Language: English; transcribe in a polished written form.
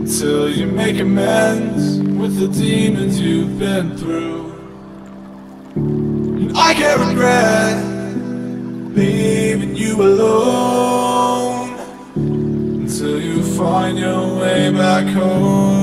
until you make amends with the demons you've been through. And I can't regret leaving you alone until you find your way back home.